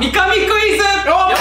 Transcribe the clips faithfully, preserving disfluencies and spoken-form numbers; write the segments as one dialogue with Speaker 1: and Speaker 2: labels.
Speaker 1: 三上クイズ。よし。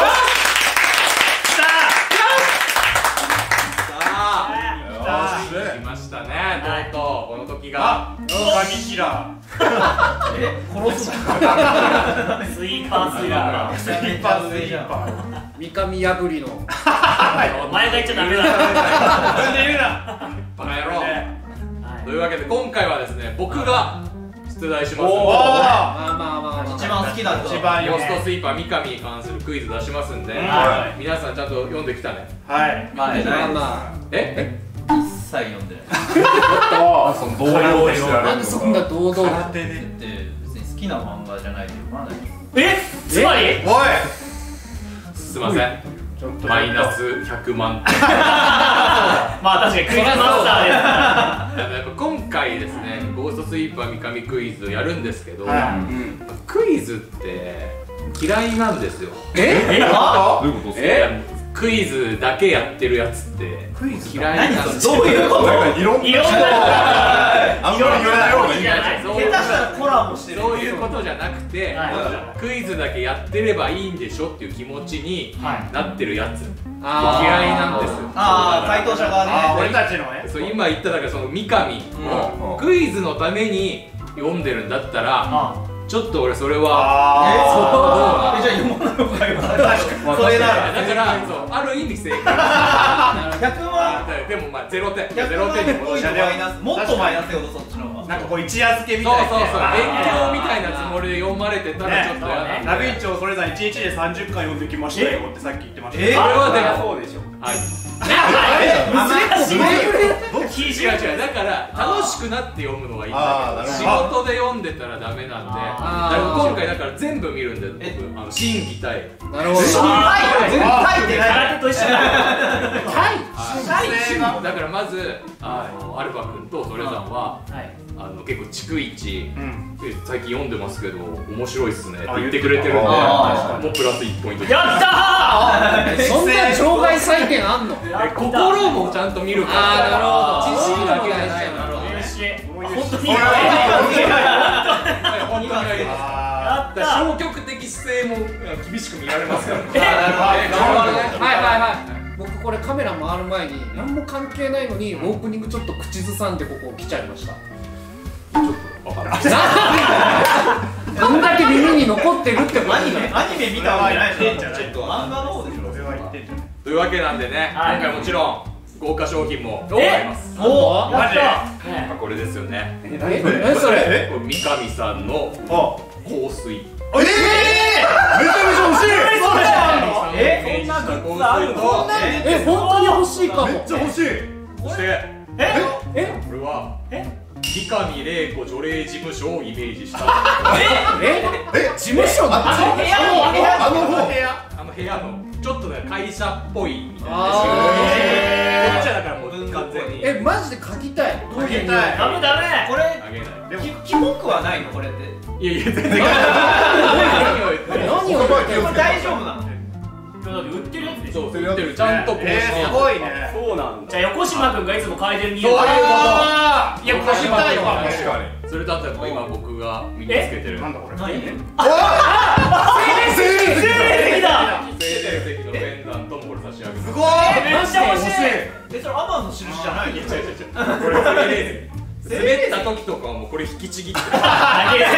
Speaker 1: 来ましたね。とうとうこの時が
Speaker 2: 上平
Speaker 3: え、殺すの
Speaker 4: スイーパースイーパー
Speaker 2: スイーパースイーパー
Speaker 5: 三上破りの
Speaker 4: お前が言っちゃダメだ。
Speaker 2: 自分で言うな
Speaker 1: バカ野郎。というわけで今回はですね、僕が出題します。
Speaker 2: おお、
Speaker 5: まあまあまあ
Speaker 3: 一番好きだ
Speaker 2: 一番よ
Speaker 1: ゴーストスイーパー三上に関するクイズ出しますんで、
Speaker 2: はい
Speaker 1: 皆さんちゃんと読んできたね。
Speaker 2: はい
Speaker 3: まあ
Speaker 5: まあま
Speaker 1: え
Speaker 3: 一切読んでない
Speaker 2: あ、その動揺で
Speaker 5: あなんでそんな堂々
Speaker 2: 空手で
Speaker 3: で別に好きな漫画じゃないと読まない
Speaker 4: え、つまり
Speaker 2: おい
Speaker 1: すいません、マイナスひゃくまん。
Speaker 4: まあ確かにクイズマスターですから。
Speaker 1: やっぱ今回ですね、ゴーストスイーパー三上クイズをやるんですけど、クイズって嫌いなんですよ。
Speaker 5: え
Speaker 4: え、あ
Speaker 2: どういうこと
Speaker 1: えクイズだけやってるやつって嫌いなんですよ。
Speaker 3: どういうこと
Speaker 2: なんかいろんな
Speaker 4: いろんな
Speaker 2: あんまり言わない方がいい
Speaker 4: じゃない
Speaker 1: そう
Speaker 3: 下手したらコラボしてる
Speaker 1: そういうことじゃなくて、
Speaker 4: はい
Speaker 1: クイズだけやってればいいんでしょっていう気持ちに
Speaker 4: はい
Speaker 1: なってるやつ、
Speaker 5: あー
Speaker 1: 嫌いなんですよ。
Speaker 3: ああ、回答者側ね
Speaker 2: あ、俺たちのね
Speaker 1: そう今言っただからその三上もクイズのために読んでるんだったら、
Speaker 4: あ
Speaker 1: ちょっと俺それは
Speaker 2: あ
Speaker 3: え、じゃあ読まない方がいいわ
Speaker 2: それなら
Speaker 1: だからそうある意味正解。
Speaker 3: ひゃくまん
Speaker 1: でもまあゼロてん
Speaker 3: ひゃく
Speaker 1: ゼロてんに
Speaker 3: まんポイン
Speaker 1: 戻して
Speaker 3: トマイナスもっとマイナスよそっちの方が
Speaker 2: なんかこう一夜漬けみ
Speaker 1: そう
Speaker 2: たいな
Speaker 1: そうそう勉強みたいなつもりで読まれてたらちょっとやだね。
Speaker 2: ラビッチョそれぞれいちにちでさんじゅっかん読んできましたよってさっき言ってました
Speaker 3: え
Speaker 1: それはでも
Speaker 2: そうでしょ
Speaker 1: はい
Speaker 4: 難しい。
Speaker 1: 違う違うだから楽しくなって読むのはいいん
Speaker 2: あー
Speaker 1: だけど仕
Speaker 2: なるほ
Speaker 1: 事で読んでたらダメなんで、
Speaker 4: あ
Speaker 5: ー
Speaker 1: だから今回だから全部見るんで
Speaker 3: え
Speaker 1: 僕あの審議対
Speaker 5: なるほど
Speaker 3: 書いて書いて
Speaker 4: 空手と一緒だ。
Speaker 1: はいだからまずあのアルファ君とそれさんは
Speaker 4: はい。
Speaker 1: あの結構逐一
Speaker 2: うん
Speaker 1: え最近読んでますけど面白いっすねって言ってくれてるんで
Speaker 2: あ
Speaker 1: もうプラスいちポイント
Speaker 4: やった
Speaker 5: そんな場外採点あんの
Speaker 4: ー。
Speaker 1: え心もちゃんと見るから
Speaker 5: あーなるほど
Speaker 1: 知識だけじゃない
Speaker 5: なるほど
Speaker 4: 嬉しい。
Speaker 2: ど
Speaker 4: 本当に
Speaker 2: ほら
Speaker 1: 本当にありがとう
Speaker 2: あ
Speaker 1: だから消極的姿勢も厳しく見られますからね。
Speaker 5: なるほどねはいはいはい僕これカメラ回る前に何も関係ないのにオープニングちょっと口ずさんでここ来ちゃいました
Speaker 1: ちょっとわかんない。
Speaker 5: こんだけ耳に残ってるってこと
Speaker 3: アニメアニメ見たわけないでしょ
Speaker 2: ちょっと
Speaker 3: 漫画の方でしょ
Speaker 2: それは言ってんじゃない
Speaker 1: というわけなんでね、
Speaker 4: はい
Speaker 1: 今回もちろん豪華商品もございます。
Speaker 3: お
Speaker 4: やった
Speaker 1: まあこれですよね。
Speaker 5: ええそれ
Speaker 1: これ三上さんの
Speaker 2: あ
Speaker 1: 香水。
Speaker 2: ええめちゃめちゃ欲しい
Speaker 4: え、そんなグッズあるの？
Speaker 5: え本当に欲しいかも
Speaker 2: めっちゃ欲しい
Speaker 1: そして
Speaker 4: え
Speaker 5: え
Speaker 1: これは三上玲子除霊事務所をイメージした
Speaker 5: え
Speaker 2: え
Speaker 5: 事務所
Speaker 3: あの部屋の部屋
Speaker 2: あの方
Speaker 1: あの部屋のちょっとね会社っぽいみたいな。
Speaker 5: あ
Speaker 1: こっちはだからもう完全に
Speaker 5: えマジで書きたいどういう匂い
Speaker 2: たい
Speaker 4: ダメダメ。
Speaker 3: これ
Speaker 1: あげない。
Speaker 2: でも
Speaker 3: キキモくはないのこれって
Speaker 1: いやいや全然何を言ってるの。
Speaker 5: 何を言ってる
Speaker 3: これ大丈夫なの
Speaker 4: だって売ってるやつでしょ。
Speaker 1: そう売ってるちゃんと公式
Speaker 2: えー、すごいね
Speaker 1: そうなん
Speaker 4: じゃあ横島君がいつも嗅いでる匂い。
Speaker 1: そういうこと
Speaker 2: あー
Speaker 1: いや小島君は
Speaker 2: 確かに
Speaker 1: それとあとやっぱ今僕が身につけてる
Speaker 2: なんだこれ
Speaker 3: 何
Speaker 2: 精霊
Speaker 4: 出てきた。
Speaker 1: 精霊石のペンダントもこれ差し上げます。
Speaker 2: すごい
Speaker 4: めっちゃ欲しい。
Speaker 3: え、それアマンの印じゃないの
Speaker 1: いや違う違う違うこれ精霊石滑った時とかはもうこれ引きちぎって
Speaker 4: あげる。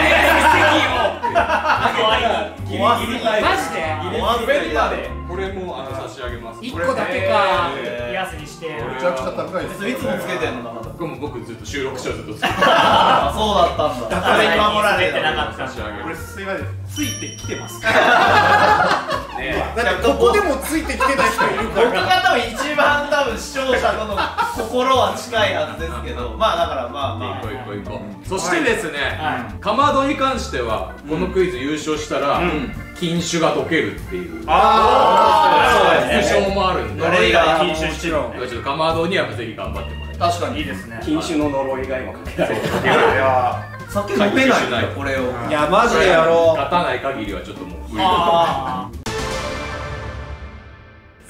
Speaker 4: 可愛い。
Speaker 1: ギリギリ
Speaker 5: マジで
Speaker 1: 滑ったでこれもあの差し上げます。
Speaker 5: 一個だけか
Speaker 4: ピアスにして。
Speaker 1: め
Speaker 2: ちゃくちゃ高いです
Speaker 3: それいつもつけてんの中田
Speaker 1: これも僕ずっと収録中ずっとつけて
Speaker 3: あ、そうだったんだ
Speaker 2: だから今守られ
Speaker 4: てなかった
Speaker 1: 差し上げ
Speaker 2: これ
Speaker 1: ます。
Speaker 2: すいませんついてきてます
Speaker 1: ね
Speaker 5: だってここでもついてきてた人いるか
Speaker 3: 僕
Speaker 5: ら
Speaker 3: が多分一番多分視聴者との心は近いはずですけどまあだからまあま
Speaker 1: 行こう行こう行こう。そしてですね、
Speaker 4: は
Speaker 1: かまどに関してはこのクイズ優勝したら禁酒が解けるっていう
Speaker 2: あ
Speaker 4: そうです
Speaker 1: 副賞もあるんで、
Speaker 3: 呪いが
Speaker 2: 禁酒してる
Speaker 1: ちょっとかまどにはぜひ頑張ってもらいたい。
Speaker 3: 確かに
Speaker 4: いいですね。
Speaker 6: 禁酒の呪いが今かけられてる。
Speaker 2: いや
Speaker 3: 酒飲めないんだこれを
Speaker 5: いやマジでやろ
Speaker 1: 勝たない限りはちょっともう無理だ
Speaker 4: あ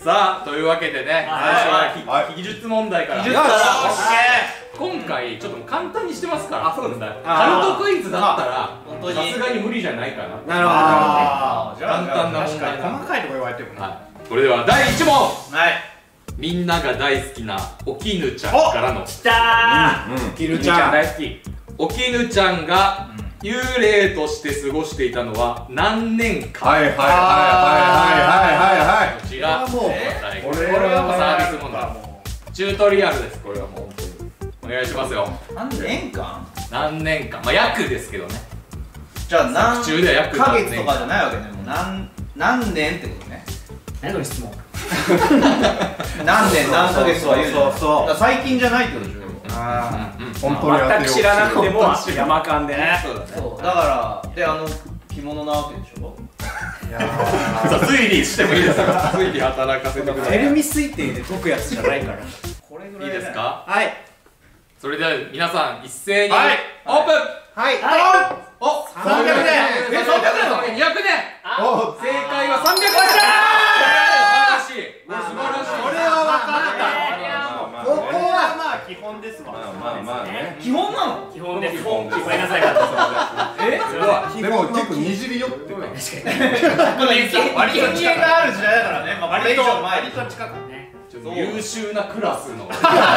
Speaker 1: さあというわけでね、最初は技術問題から。今回ちょっともう簡単にしてますから。あ、そうですね。カルトクイズだったらさすがに無理じゃないかな。
Speaker 5: なるほど。
Speaker 1: 簡単な問題。
Speaker 2: 細かいとこ言われても。
Speaker 1: それではだいいち問。
Speaker 3: はい。
Speaker 1: みんなが大好きなおきぬちゃんからの。
Speaker 4: きた
Speaker 5: ー。きぬちゃん大好き。
Speaker 1: おきぬちゃんが幽霊として過ごしていたのは何年間。
Speaker 7: はいはいはいはいはいはいはい。
Speaker 1: こちらもうこれはサービス問題。チュートリアルです。これはもう本当にお願いしますよ。
Speaker 3: 何年間？
Speaker 1: 何年間、まあ約ですけどね。
Speaker 3: じゃあ何
Speaker 1: 中では約
Speaker 3: ヶ月とかじゃないわけね。もう何何年ってことね。
Speaker 4: 何の質問？
Speaker 3: 何年何ヶ月は言う。
Speaker 2: そうそう。
Speaker 3: 最近じゃないってことでしょ。
Speaker 7: ああ、本当に
Speaker 6: 全く知らなくても山間でね。
Speaker 3: そうだね。そうだからであの着物なわけでしょ。
Speaker 1: さあ推理してもいいですか？推理働かせてください。
Speaker 5: テレビ推定で解くやつじゃないから。
Speaker 3: これぐらい
Speaker 1: いいですか？
Speaker 5: はい。
Speaker 1: それでは皆さん一斉にオープン。
Speaker 5: はい。
Speaker 1: お、
Speaker 5: さんびゃくねん。
Speaker 1: え、さんびゃくねん。にひゃくねん。
Speaker 7: お、
Speaker 1: 正解はさんびゃくねん。素晴らしい。素晴らしい。
Speaker 2: これは分かった。
Speaker 5: ここは
Speaker 2: まあ基本ですわ。
Speaker 7: まあまあね。
Speaker 3: 基本なの？
Speaker 4: 基本です。
Speaker 7: 基本です。
Speaker 4: ごめんなさい。
Speaker 3: え？
Speaker 7: でも結構にじり寄ってた。
Speaker 3: この割と知恵がある時代だからね。まあこれ以上前に近くね。
Speaker 1: 優秀なクラスの先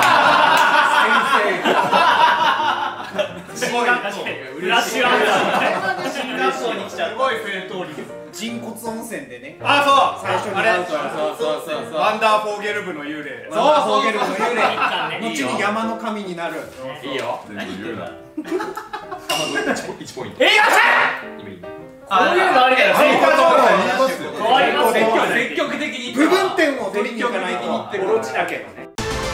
Speaker 1: 生
Speaker 4: すごい確かにフラッシュアウト
Speaker 3: 進学校に来ちゃう。すごい戦闘力。
Speaker 5: 人骨温泉でね。
Speaker 2: あ、そう。
Speaker 5: 最初に
Speaker 2: あれ。
Speaker 5: 会うと
Speaker 1: そうそうそうそう。
Speaker 2: ワンダーフォーゲル部の幽霊。
Speaker 5: そう、フォーゲルの幽霊。
Speaker 4: ね
Speaker 5: 後に山の神になる。
Speaker 1: いいよ。
Speaker 7: 何言うな。
Speaker 1: いちポイント。
Speaker 4: え、やった
Speaker 1: 今いいね。
Speaker 4: こういうのありだよ。
Speaker 7: そういうことは言いますよ。
Speaker 4: 変わりますよ。
Speaker 1: 積極的に
Speaker 5: 部分点を取りに行かないと。
Speaker 6: オロチだけどね。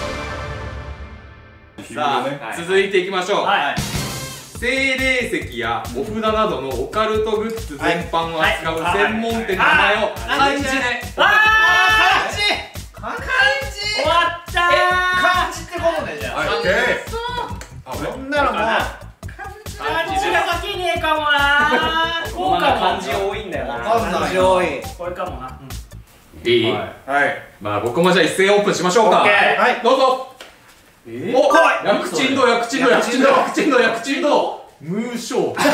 Speaker 1: さあ続いていきましょう。
Speaker 4: はい。
Speaker 1: 精霊石やお札などのオカルトグッズ全般を扱う専門店の名前を漢字で。
Speaker 3: あー、漢字。漢字。
Speaker 4: 終わったー。
Speaker 3: 漢字ってことねじゃあ。
Speaker 7: はい、オッケー。
Speaker 5: そんなのもう
Speaker 4: 漢字が先ねえかもなー。こうかも。
Speaker 6: 漢字多いんだよな。
Speaker 5: 漢字多い。
Speaker 4: これかもな。
Speaker 1: いい？
Speaker 2: はい。
Speaker 1: まあ僕もじゃあ一斉オープンしましょうか。はいどうぞ。お、薬珍堂薬珍堂薬珍堂薬珍堂薬珍堂無償。無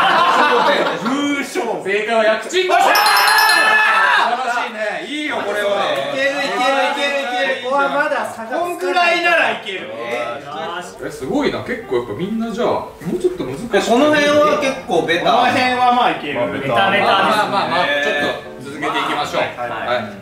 Speaker 1: 償。正解は薬珍堂。素晴らしいね。いいよこれは。
Speaker 3: いけるいけるいけるいける。
Speaker 5: ここはまだ差が
Speaker 2: こんぐらいならいける。
Speaker 1: えすごいな。結構やっぱみんなじゃあもうちょっと難しい。
Speaker 3: この辺は結構ベタ。
Speaker 2: この辺はまあいける。
Speaker 4: ベタベタです。
Speaker 1: まあまあまあちょっと続けていきましょう。はい。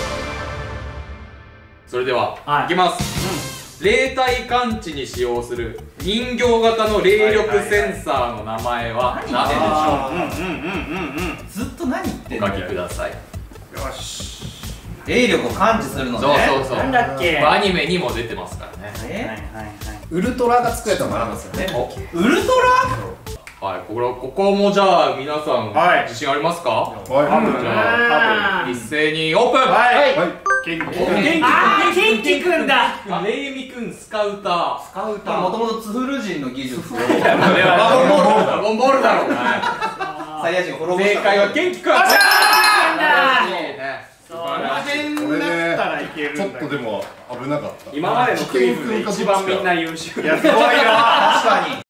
Speaker 1: それではいきます。霊体感知に使用する人形型の霊力センサーの名前は何でしょう？
Speaker 2: うんうんうんうんうん。
Speaker 3: ずっと何言ってんの？
Speaker 1: お書きください。
Speaker 2: よし。
Speaker 3: 霊力を感知するのね。
Speaker 1: そうそうそう。
Speaker 4: なんだっけ？
Speaker 1: アニメにも出てますからね。
Speaker 3: え？
Speaker 5: ウルトラがつくやつもありますよね。
Speaker 3: ウルト
Speaker 1: はい、これここもじゃあ皆さん
Speaker 2: はい
Speaker 1: 自信ありますか？
Speaker 7: はい。
Speaker 1: じゃあ一斉にオープン。
Speaker 2: はい。
Speaker 7: はい。
Speaker 2: 元気。
Speaker 4: あー、ケンキくんだ。
Speaker 1: レイミくんスカウター。スカウ
Speaker 3: ラ？もともとツフル人の技術。
Speaker 1: ドラゴンボールだろ。ドラゴンボールだろ。
Speaker 3: サイヤ人滅ぼした。
Speaker 1: 正解は元気くん。
Speaker 4: だ。
Speaker 2: この辺だったらいけるんだけど。
Speaker 7: ちょっとでも危なかった。
Speaker 6: 今までのクイズで一番みんな優秀。
Speaker 2: いやすごいな。
Speaker 3: 確かに。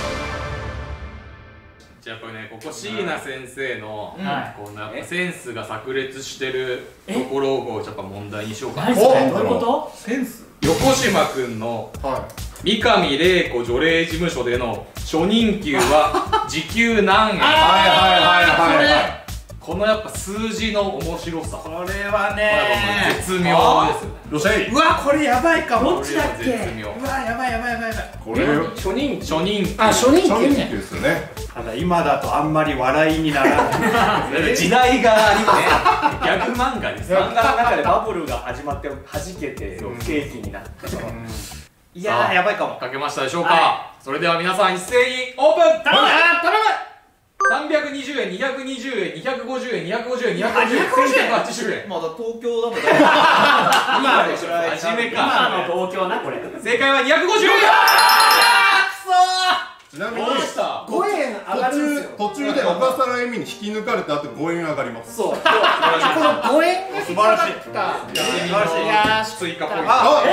Speaker 1: じゃあこれね、ここ椎名先生の
Speaker 4: はい
Speaker 1: こうなんかセンスが炸裂してるところをちょっと問題にしようかな。
Speaker 4: 何それ？どういうこと？
Speaker 3: センス。
Speaker 1: 横島くんの三上玲子除霊事務所での初任給は時給何円？
Speaker 7: はいはいはいはい。
Speaker 1: このやっぱ数字の面白さ。
Speaker 2: これは
Speaker 1: これ
Speaker 2: ね。
Speaker 1: はもう絶妙ですよね。
Speaker 7: よっしゃい。
Speaker 2: うわこれやばいかも。
Speaker 4: どっちだっけ？
Speaker 1: 絶妙。
Speaker 2: うわやばいやばいやばいやばい。
Speaker 7: これ
Speaker 6: 初任
Speaker 1: 初任給。
Speaker 5: あ、初任
Speaker 7: 初任
Speaker 5: 給ね。
Speaker 7: 給ですよね。
Speaker 2: ただ今だとあんまり笑いにならない。
Speaker 1: 時代がありますね。ギャグ漫画です。
Speaker 6: 漫画の中でバブルが始まって弾けて不景気になって。
Speaker 2: いやーやばいかも。
Speaker 1: 書けましたでしょうか？それでは皆さん一斉にオープン。頼む。頼む。さんびゃくにじゅうえん、にひゃくにじゅうえん、にひゃくごじゅうえん、にひゃくごじゅうえん、にひゃくごじゅうえん、せんひゃくはちじゅうえん。
Speaker 3: まだ東京だもんね。
Speaker 1: 今でしょ。初めか。
Speaker 4: 今の東京なこれ。
Speaker 1: 正解はにひゃくごじゅうえん。くそー。
Speaker 7: ちなみに
Speaker 5: ごえん上がるんですよ。
Speaker 7: 途中で小笠原恵美に引き抜かれた後ごえん上がります。
Speaker 5: そうこのごえんが引っかかった。素晴らしい。いやー
Speaker 1: 追加ポイント。
Speaker 7: あ、はい。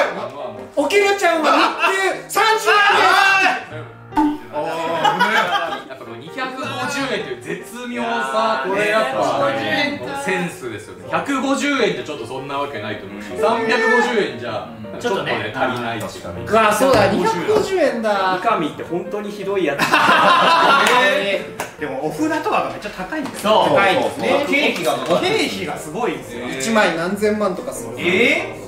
Speaker 5: おきるちゃんは日給さんじゅうえんです。
Speaker 1: やっぱこのにひゃくごじゅうえんという絶妙さ、これやっぱねセンスですよね。ひゃくごじゅうえんじゃちょっとそんなわけないと思うし、さんびゃくごじゅうえんじゃちょっとね足りないし。
Speaker 5: あ、そうだ、にひゃくごじゅうえんだ。
Speaker 6: 三上って本当にひどいやつ。
Speaker 2: でもお札とかがめっちゃ高いんです
Speaker 3: そう
Speaker 2: よ。
Speaker 5: 高いですね。
Speaker 3: 経費が
Speaker 2: 経費がすごいんですよ。
Speaker 5: いちまい何千万とかする。
Speaker 3: え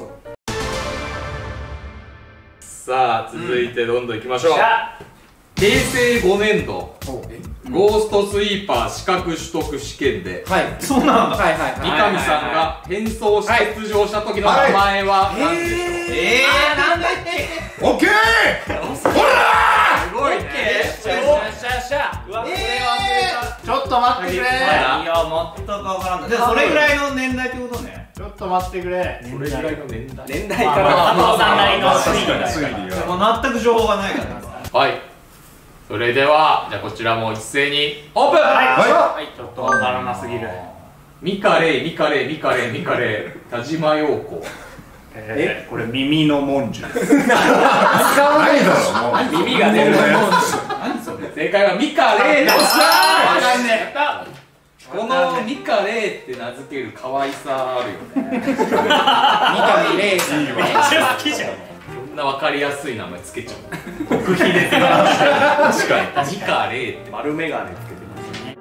Speaker 1: さあ続いてどんどんいきましょう。へいせいごねんどゴーストスイーパー資格取得試験で
Speaker 5: はい、そうなんだ。はいはい
Speaker 1: 三
Speaker 5: はい。
Speaker 1: 上さんが変装して出場した時の名前は何でしょう。
Speaker 3: えー、なんだっけ。
Speaker 7: オッケー。ほら
Speaker 1: すごいね。
Speaker 5: シャシャシャ。
Speaker 6: うわ、これ
Speaker 2: ちょっと待ってくれ。
Speaker 3: いや、全くわからんない。でもそれぐらいの年代ってことね。
Speaker 2: ちょっと待ってくれ。
Speaker 1: それぐらいの年代。
Speaker 6: 年代から
Speaker 4: 加藤さんなりの推理
Speaker 7: 推理が。
Speaker 3: もう全く情報がないから。
Speaker 1: はい。それではじゃあこちらも一斉にオープン。
Speaker 7: はい。
Speaker 2: ちょっとわからなすぎる。
Speaker 1: ミカレイミカレイミカレイミカレイ田島陽子。
Speaker 2: え、これ耳の文殊。
Speaker 5: 使わないだろ。
Speaker 1: 耳が出る。正解はミカレイでした。わかんねえ。このミカレイって名付ける可愛さあるよね。
Speaker 5: 三上レイさん。
Speaker 4: めっちゃ好きじゃん。
Speaker 1: そんなわかりやすい名前つけちゃう。極秘ですね。確かに。ミカレイって
Speaker 6: 丸眼鏡つけてますね。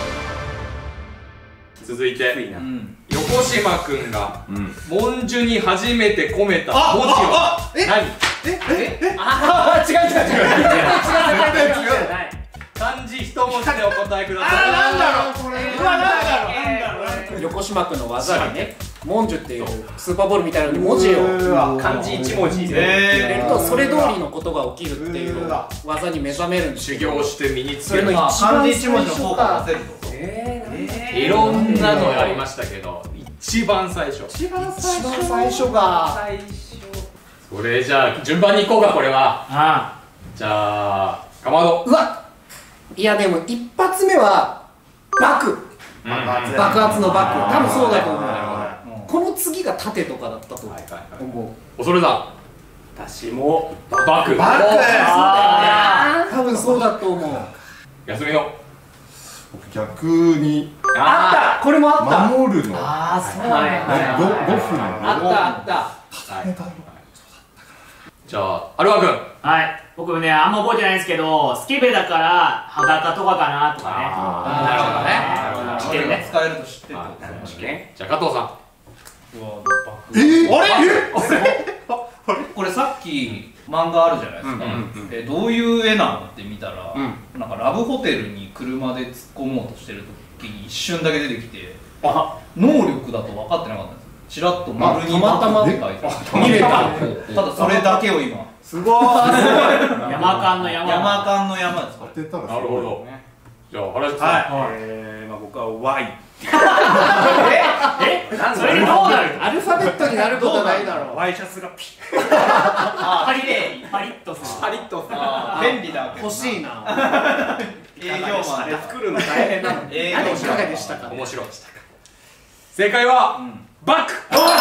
Speaker 1: 続いて
Speaker 3: うん
Speaker 1: 横島くんが文殊に初めて込めた文字は何？
Speaker 5: あ、違う違う違う。違う違う違う違う。
Speaker 1: 漢字一文字でお答えください。
Speaker 2: なんだろうこれ。うわ、なんだろうなんだろう。
Speaker 5: 横島君の技にね、文殊っていうスーパーボールみたいなのに文字を
Speaker 6: 漢字一文字
Speaker 5: 入
Speaker 6: で
Speaker 5: れるとそれ通りのことが起きるっていう技に目覚めるんです
Speaker 1: 修
Speaker 5: けど、
Speaker 1: 行して身につ
Speaker 5: それの
Speaker 1: ける。
Speaker 5: 一番
Speaker 3: 漢字一文字の効果を出せると。
Speaker 1: いろんなのありましたけど、一番最初。
Speaker 5: 一番最初が
Speaker 1: それじゃあ順番にいこうかこれは。
Speaker 4: あ
Speaker 1: じゃあかまど。
Speaker 5: うわ、いやでも一発目はバク、爆発のバク、多分そうだと思う。この次が盾とかだったと思う。
Speaker 1: 恐れだ。
Speaker 6: 私も
Speaker 1: バク。
Speaker 2: バ
Speaker 5: 多分そうだと思う。
Speaker 1: 休みの。
Speaker 7: 逆に
Speaker 5: あった、これもあった。
Speaker 7: 守るの。
Speaker 3: ああ、そうなんだ。
Speaker 7: ごごふんの。
Speaker 5: あったあった。
Speaker 1: じゃあアルワ君。
Speaker 4: はい僕ねあんま覚えてないんですけどスケベだから裸とかかなとかね。
Speaker 1: なるほどね。
Speaker 3: なるほどね。これが使えると知ってるってことですね。
Speaker 1: じゃあ加藤さ
Speaker 7: えー、
Speaker 2: あれ？
Speaker 3: これさっき漫画あるじゃないですか。えどういう絵なのって見たら、なんかラブホテルに車で突っ込もうとしてる時に一瞬だけ出てきて、あ、能力だと分かってなかったんです。ちらっと丸に
Speaker 5: たまたま
Speaker 3: って書いてある。見れた。ただそれだけを今。
Speaker 2: すごーい。
Speaker 4: 山間の山
Speaker 3: 山間の山です。これ。
Speaker 7: 当てたら
Speaker 1: ん。なるほど。じゃあ原宿さん。
Speaker 2: はい。えー、まあ僕は Y。
Speaker 4: えそれでどうなる？
Speaker 5: アルファベットになることないだろう。
Speaker 2: ワイシャツがピッ。
Speaker 4: パリッパリッとする。
Speaker 3: パリッとさ。便利だ。
Speaker 5: 欲しいな。
Speaker 3: 営業マンだ。
Speaker 6: 作るの大変なの。
Speaker 3: 営業
Speaker 5: あれい
Speaker 3: マン
Speaker 5: かがでしたか。
Speaker 1: 面白い。正解はバック。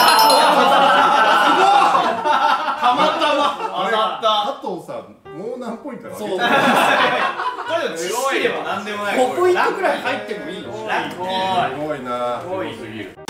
Speaker 3: たまたま当たった。
Speaker 7: 加藤さんもう何ポイントなの？
Speaker 5: そう。
Speaker 3: これでも知識でもなんでもない。
Speaker 5: ごポイントくらい入ってもいいの？
Speaker 7: すごいな。
Speaker 1: すごいすぎる。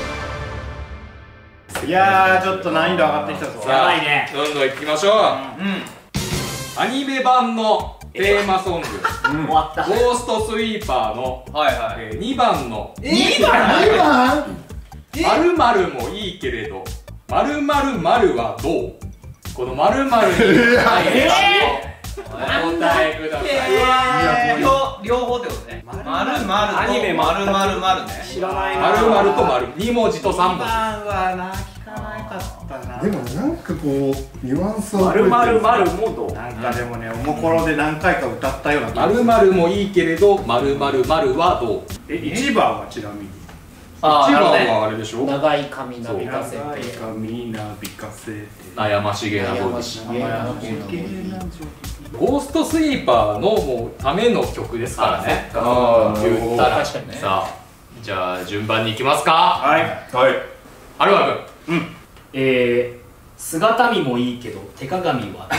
Speaker 2: いやー、ちょっと難易度上がってきたぞ。
Speaker 1: さあ
Speaker 4: やばいね。
Speaker 1: どんどんいきましょう。アニメ版のテーマソング
Speaker 4: 終わった。
Speaker 1: ゴーストスイーパーの
Speaker 3: はいはい。
Speaker 1: えーにばんの
Speaker 5: にばん？にばん？
Speaker 1: 〇〇もいいけれど〇〇〇はどう？この〇〇に入る漢字をお答えください。
Speaker 3: 両両方ってことね。丸々
Speaker 6: アニメ
Speaker 3: と丸々丸ね。
Speaker 6: 知らないな。
Speaker 1: 〇〇と〇に文字とさん文字。
Speaker 2: はな、聞かなかったな。
Speaker 7: でもなんかこうニュアンスを
Speaker 6: まるまるまるもどう？
Speaker 2: なんかでもね、おもころで何回か歌ったような気がす
Speaker 1: 〇
Speaker 2: る。
Speaker 1: 〇もいいけれど〇〇〇はどう？
Speaker 2: え、一番はちなみに。
Speaker 3: あー
Speaker 1: 一番
Speaker 3: なるほどね
Speaker 1: はあれでしょ。
Speaker 5: 長い髪なびかせて
Speaker 2: 長い髪なびかせて
Speaker 1: 悩ましげなボディ。
Speaker 5: 悩ましげなボディ
Speaker 1: ゴーストスイーパーのもうための曲ですからね。
Speaker 7: ああ、
Speaker 1: 言ったら。
Speaker 5: 確かにね
Speaker 1: さあ、じゃあ順番に行きますか。
Speaker 2: はい
Speaker 7: はい。
Speaker 1: アルバ君。
Speaker 4: えー、姿見もいいけど手鏡は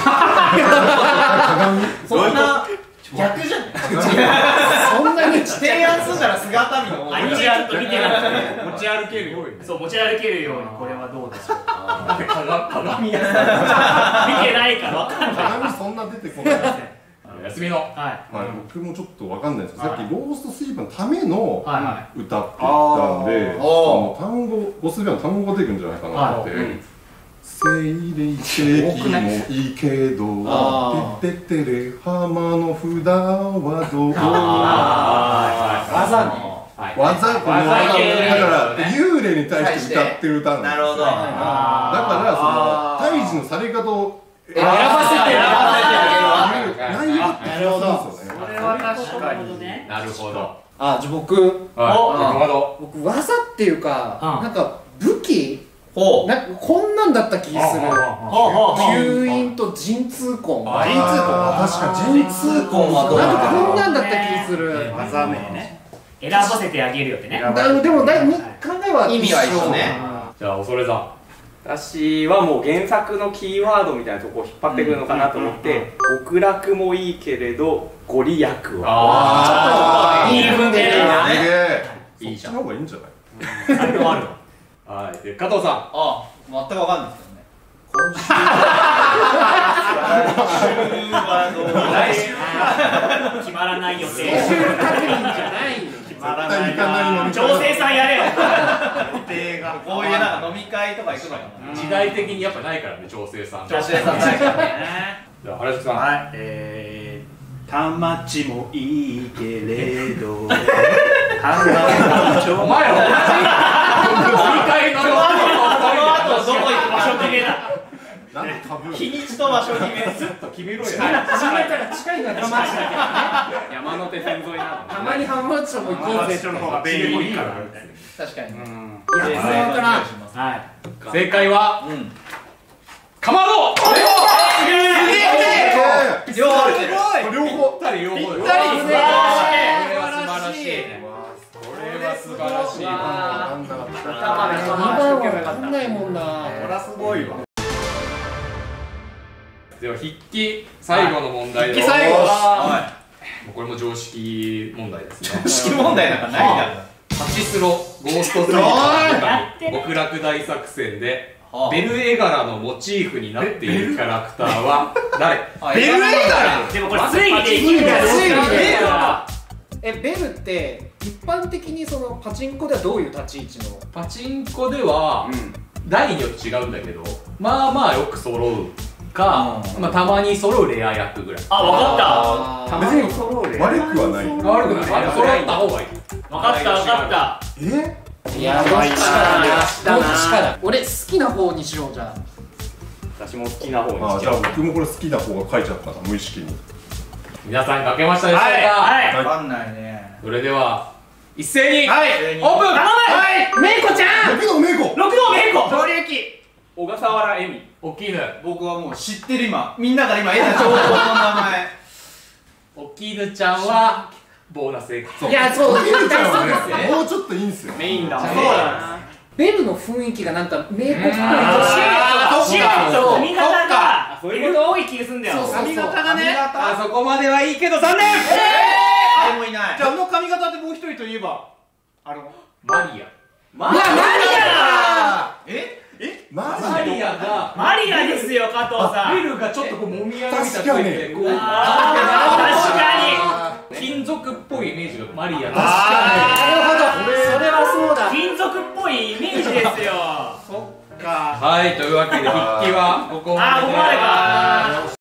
Speaker 3: そんな逆じゃん
Speaker 5: そんなに
Speaker 3: 提案するなら姿見の方が
Speaker 4: アニメちょっと見てなくて
Speaker 2: 持ち歩けるよ
Speaker 4: そう持ち歩けるようにこれはどうでしょうか
Speaker 1: 鏡や
Speaker 4: 見てないから分かんない
Speaker 7: 鏡そんな出てこない。
Speaker 1: 休みの。
Speaker 4: はい
Speaker 7: はい、僕もちょっとわかんないですけど、さっきゴーストスイーパーのための
Speaker 4: はいは
Speaker 7: 歌って言ったんで、
Speaker 3: あー
Speaker 7: その単語、ゴーストスイーパーの単語が出てくるんじゃないかなって。精霊的もいいけど、
Speaker 5: あ
Speaker 7: てってってれ浜の札はどう？
Speaker 5: 技ね
Speaker 7: 技このだから幽霊に対して歌ってる歌なんです。
Speaker 3: なるほど
Speaker 7: だからその退治のされ方を
Speaker 5: 選ばせて
Speaker 3: 選ばせてあ
Speaker 7: 言う内容って
Speaker 5: なるほど
Speaker 7: そうですよね。
Speaker 2: これは確かに
Speaker 4: ね
Speaker 1: なるほど。
Speaker 5: あじゃあ僕
Speaker 1: はい。なるほど。
Speaker 5: 僕技っていうか
Speaker 4: うん
Speaker 5: なんか武器
Speaker 3: ほう
Speaker 5: なんかこんなんだった気がする
Speaker 4: ほうほうほう
Speaker 5: 吸引と陣痛痕
Speaker 7: あ
Speaker 5: なん
Speaker 7: ー確かに
Speaker 3: 陣痛痕はどう
Speaker 5: かこんなんだった気がする
Speaker 2: 技名ね
Speaker 4: 選ばせてあげるよってね
Speaker 5: だでもだい考えは
Speaker 3: 意味は一緒ね
Speaker 1: じゃあ恐れさん。
Speaker 6: 私はもう原作のキーワードみたいなとこを引っ張ってくるのかなと思って極楽もいいけれどご利益は
Speaker 1: あ
Speaker 5: いい踏んでる
Speaker 7: すげえ。
Speaker 1: いいじゃん
Speaker 7: そっちの方がいいんじゃない？
Speaker 4: あるのあるの
Speaker 1: あ。はい。で加藤さ
Speaker 3: あ全くわかんないですけどね今週来週
Speaker 4: 決まらない予定
Speaker 5: スケジュール確認じゃないよ
Speaker 2: 決まら
Speaker 7: 絶対行かないのに。
Speaker 4: 調整さんやれよ
Speaker 2: 予定が
Speaker 3: こういうなんか飲み会とか行くのか
Speaker 1: ん。時代的にやっぱないからね調整さん。
Speaker 3: な女性さんないからね
Speaker 1: じゃあ原宿さん。
Speaker 2: はいえー田町もいいけれど花
Speaker 1: お前ら同じ飲み会の
Speaker 3: この後どこ行く
Speaker 4: 場所決めだ
Speaker 7: なんでかぶる？
Speaker 3: 日にちと場所決めずっと
Speaker 1: 決めろよ。
Speaker 5: 始めたら近いな田町だけどね
Speaker 6: 山手線沿いな
Speaker 5: たまに浜松も行こうぜ
Speaker 2: 浜松町の方が便利いいからみたいな
Speaker 3: 確かに
Speaker 5: いやそれわからん
Speaker 4: はい
Speaker 1: 正解は
Speaker 3: うん
Speaker 1: かまど。
Speaker 3: 両方ある
Speaker 7: 両方。
Speaker 1: ぴったり両方で。ぴ
Speaker 5: ったりですね
Speaker 1: これは素晴らしいね。これは素晴らしい。
Speaker 7: なんだった。
Speaker 5: にばんはわかんないもんな
Speaker 2: これはすごいわ
Speaker 1: では筆記最後の問題です。
Speaker 3: 筆記最後
Speaker 1: はこれも常識問題ですね。
Speaker 3: 式問題なんかないんだ
Speaker 1: パチスロゴーストスイーパーの極楽大作戦でベル絵柄のモチーフになっているキャラクターは誰？
Speaker 3: ベル絵柄
Speaker 4: でもこれ推理できるんだよ
Speaker 5: 推理で
Speaker 4: ベルは
Speaker 5: えベルって一般的にそのパチンコではどういう立ち位置の
Speaker 1: パチンコでは台によって違うんだけど、まあまあよく揃うか、まあたまに揃うレア役ぐらい。
Speaker 4: あ分かっ
Speaker 5: あ
Speaker 7: 別に悪くはない。
Speaker 1: 悪くない。あ、揃った方がいい。
Speaker 4: た分かった分かった
Speaker 7: え？
Speaker 5: いやどっちかだどっちかだ俺好きな方にしようじゃあ
Speaker 6: 私も好きな方に
Speaker 7: あ、じゃあ僕もこれ好きな方が書いちゃったな、無意識に。
Speaker 1: 皆さん書けましたでしょうか？
Speaker 4: はい
Speaker 3: わかんないね
Speaker 1: それでは一斉に
Speaker 3: はい
Speaker 1: オープン。
Speaker 4: 頼む
Speaker 5: めいこちゃん
Speaker 7: 僕のめいこ。
Speaker 4: 六道めいこ
Speaker 3: 上流期
Speaker 6: 小笠原恵美
Speaker 1: おっきいぬ。
Speaker 3: 僕はもう知ってる今みんなが今得た情報の名前
Speaker 1: おっきいぬちゃんはボーナスエク
Speaker 5: いやそう
Speaker 7: めいこちゃん
Speaker 5: そうですね
Speaker 7: はね、もうちょっといいんすよ。
Speaker 6: メインだもんね
Speaker 4: そうなん
Speaker 5: ベルの雰囲気がなんかめいこっぽい
Speaker 4: あーシルエット髪型が
Speaker 6: そう
Speaker 4: ベルト多い気がするんだよ
Speaker 5: そうそう
Speaker 3: 髪型がね
Speaker 1: あそこまではいいけど残念。
Speaker 3: 誰もいない
Speaker 2: じゃああの髪型でもう一人といえばあの
Speaker 1: マリア。
Speaker 6: マ
Speaker 5: いや何
Speaker 3: え
Speaker 7: マ
Speaker 1: マリアが
Speaker 4: マリアですよ加藤さん
Speaker 1: ベルがちょっとこうもみあげみたい
Speaker 7: 確かに
Speaker 1: でこう
Speaker 4: あー確か
Speaker 1: 金属っぽいイメージがマリア。
Speaker 5: なるほどそれはそうだ
Speaker 4: に金属っぽいイメージですよ
Speaker 1: はい、というわけで筆記はここまでで
Speaker 4: あーここまでか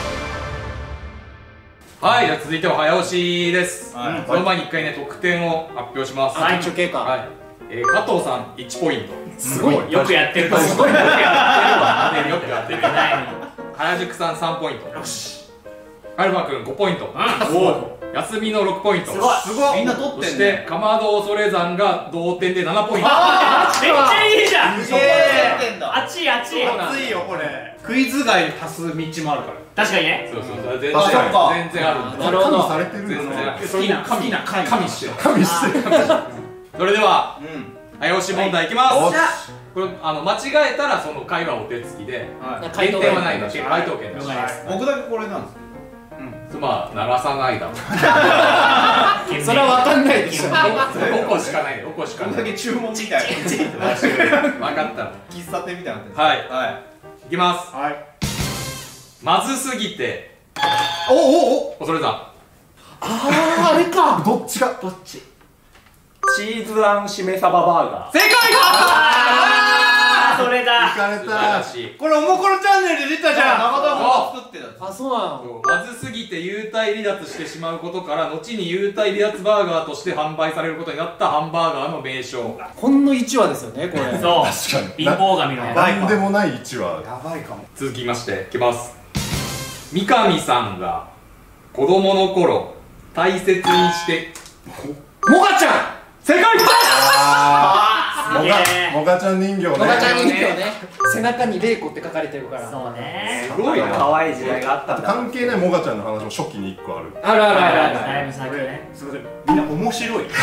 Speaker 1: はい、じゃあ続いては早押しです。
Speaker 3: はい
Speaker 1: その前に一回ね得点を発表します。
Speaker 5: あ途中経過
Speaker 1: はい、えー、加藤さんいちポイント。
Speaker 5: すごい
Speaker 4: よくやってると思う
Speaker 1: すごいよくやってるわ。よくやってる。原宿さんさんポイント。よし。アルファ君ごポイント。
Speaker 4: うん
Speaker 1: お休みのろくポイント。
Speaker 4: すごい
Speaker 3: すごいみんな取っ
Speaker 1: そし
Speaker 3: てんね
Speaker 1: てかまど恐山が同点でななポイント。
Speaker 4: めっちゃいいじゃん。
Speaker 3: すげえ
Speaker 4: あっちいあっちい。
Speaker 2: 熱いよこれ。クイズ街に足す道もあるから。
Speaker 4: 確かにね。
Speaker 1: そうそうそう、全然
Speaker 3: あそっか
Speaker 1: 全然あるんで。
Speaker 5: なるほど。
Speaker 7: されてるんですね。
Speaker 1: 全然ある。
Speaker 2: 好きな好きな回
Speaker 1: 神してる。
Speaker 7: 神してる。
Speaker 1: それでは
Speaker 3: うん
Speaker 1: 早押し問題いきます。
Speaker 7: おっ
Speaker 1: これあの間違えたらその回はお手つきで、
Speaker 3: はい
Speaker 5: 回答
Speaker 1: 減点はないので回答権です。
Speaker 3: 僕だけこれなんです
Speaker 1: まあ鳴らさないだろう。
Speaker 5: それは分かんないでしょ。
Speaker 1: ごこしかないごこしか
Speaker 3: こん
Speaker 1: ない。
Speaker 3: だけ注文みたいな
Speaker 1: 分かったら
Speaker 3: 喫茶店みたいになってるんです
Speaker 1: はい
Speaker 3: はい
Speaker 1: いきます。
Speaker 2: はい。
Speaker 1: まずすぎて
Speaker 2: おおお。
Speaker 1: 恐れ山。
Speaker 5: ああ、あれか。
Speaker 7: どっちが
Speaker 5: どっち？
Speaker 6: チーズあんしめ鯖バーガー。
Speaker 1: 正解
Speaker 4: あーそれ
Speaker 7: 行
Speaker 4: だ。
Speaker 7: かれ
Speaker 1: 素晴ら
Speaker 7: た。
Speaker 1: しい。
Speaker 2: これおもころチャンネルで出たじゃん。
Speaker 3: 中田君が作ってた
Speaker 5: あ、そうなの。
Speaker 1: そうまずすぎて幽体離脱してしまうことから後に幽体離脱バーガーとして販売されることになったハンバーガーの名称。
Speaker 5: ほんのいちわですよね、これ。
Speaker 4: そう。
Speaker 7: 確かに。
Speaker 4: 貧乏神のや
Speaker 7: なんでもないいちわ。
Speaker 2: やばいかも。
Speaker 1: 続きましていきます。三上さんが子供の頃大切にして
Speaker 5: モガちゃん。
Speaker 1: 正解。
Speaker 7: あ
Speaker 4: つ。すげえ。
Speaker 7: モガちゃん人形ね。
Speaker 5: モガちゃん人形ね。背中に玲子って書かれてるから。
Speaker 4: そうね。
Speaker 1: すごいな。
Speaker 6: 可愛い時代があったんだ。
Speaker 7: 関係ないモガちゃんの話も初期にいっこある。
Speaker 5: あるあるあるある。
Speaker 4: だいぶ先ね。
Speaker 2: すみません。みんな面白い。
Speaker 1: 結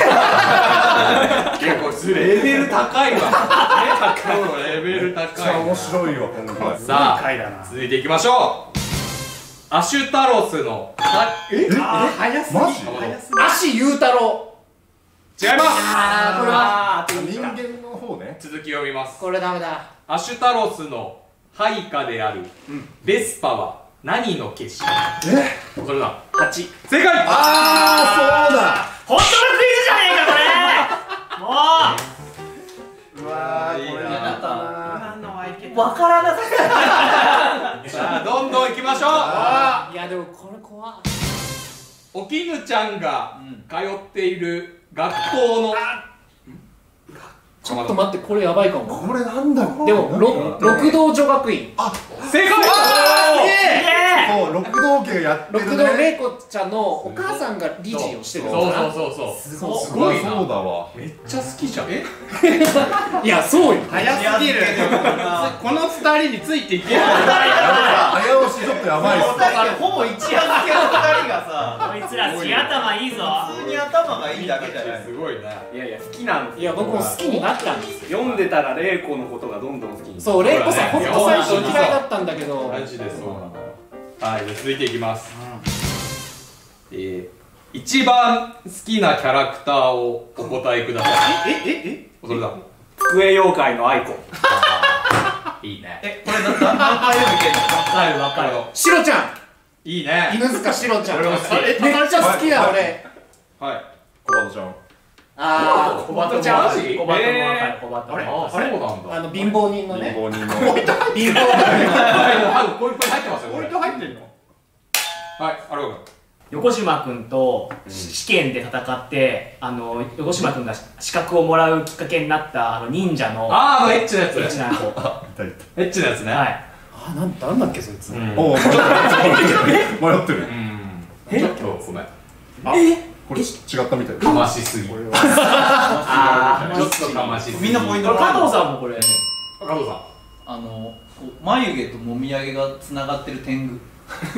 Speaker 1: 構レベル高いわ。高いレベル
Speaker 7: めっちゃ
Speaker 1: 高い
Speaker 7: 面白いわ、今回。
Speaker 1: さ
Speaker 2: 回だな
Speaker 1: あ。続いていきましょう。アシュタロスの
Speaker 2: えあー早すぎ。
Speaker 7: マジ
Speaker 2: 早すぎ。
Speaker 5: 足優太郎。
Speaker 1: 違います。
Speaker 5: あー、これは。
Speaker 7: 人間の方ね。
Speaker 1: 続きを読みます。
Speaker 5: これダメだ。
Speaker 1: アシュタロスの配下であるベスパは何の結晶？
Speaker 7: え
Speaker 1: それだ。
Speaker 5: 八。
Speaker 1: 正解。
Speaker 7: あー、そうだ。
Speaker 4: 本当のクイズじゃねえかこれ。も
Speaker 7: うわー、
Speaker 1: いいな
Speaker 7: これ
Speaker 3: なんか
Speaker 4: うわからなさ
Speaker 1: さあどんどん行きましょ
Speaker 5: いやでもこれ怖い。
Speaker 1: う。おきぬちゃんが通っている学校の
Speaker 5: ちょっと待って、これやばいかも。
Speaker 7: これなんだろう。
Speaker 5: でも、ろ六道女学院。
Speaker 1: 正解。
Speaker 7: そう、六道家がやってるね。
Speaker 5: 六道玲子ちゃんのお母さんが理事をしてる
Speaker 1: そう
Speaker 5: のかな。
Speaker 1: そうそうそう。
Speaker 5: すごい。
Speaker 1: すごいな。
Speaker 7: そうだわ。
Speaker 1: めっちゃ好きじゃん。え？
Speaker 5: いや、そうよ。
Speaker 2: 早すぎる。この二人についていけない。
Speaker 7: 早押しちょっとやばいっす。
Speaker 3: ほぼ一夜漬けのふたりがさ
Speaker 4: こいつら地頭いいぞ。
Speaker 3: 普通に頭がいいだけじゃない
Speaker 1: すごいな。
Speaker 6: いやいや好きなんですよ。
Speaker 5: いや、僕も好きになったんですよ。
Speaker 6: 読んでたら玲子のことがどんどん好きに。
Speaker 5: そう、玲子さん、ほん
Speaker 1: いや
Speaker 5: と最初嫌いだったんだけど。
Speaker 1: マジでそうなのよ。はい、じゃあ続いていきます。えー、一番好きなキャラクターをお答えください。
Speaker 2: えええ
Speaker 1: それだ。
Speaker 6: 机妖怪のアイコ。
Speaker 1: いいね。
Speaker 3: えこれな何何回読みけんの
Speaker 4: わかるわかる。
Speaker 5: シロちゃん。
Speaker 1: いいね。
Speaker 5: 犬塚シロちゃん。
Speaker 1: 俺も好き
Speaker 5: めっちゃ好きだ、俺。
Speaker 1: はい。
Speaker 7: 小バトちゃん。
Speaker 5: あー、
Speaker 1: 小バトちゃんマジ？
Speaker 4: 小バトもわかる小バトも。
Speaker 1: あれ？あ、そうなんだ。
Speaker 5: あの、貧乏人のね。
Speaker 7: 貧乏人の。
Speaker 5: 貧乏人。
Speaker 1: はい、もうこういっぱい入ってますよ。これ。
Speaker 2: と入ってんの？
Speaker 1: はい、あれが。
Speaker 4: 横島君と試験で戦ってあの横島君が資格をもらうきっかけになったあの忍者の
Speaker 1: あー、あのエッチなやつ。
Speaker 4: エッチな子。
Speaker 7: いたいた。
Speaker 1: エッチなやつね。
Speaker 4: はい。
Speaker 5: あ、なんなんだっけ、そいつ。
Speaker 1: うん。
Speaker 7: おお、迷ってる。迷ってる。
Speaker 1: うん。ちょっとごめん。
Speaker 7: これ違ったみたい。
Speaker 1: かましすぎ。ちょ
Speaker 4: あ
Speaker 1: っとかましすぎ。
Speaker 3: みんなポイント
Speaker 4: あ。加藤さんもこれ。
Speaker 1: 加藤さん。
Speaker 3: あのこう眉毛ともみあげがつながってる天狗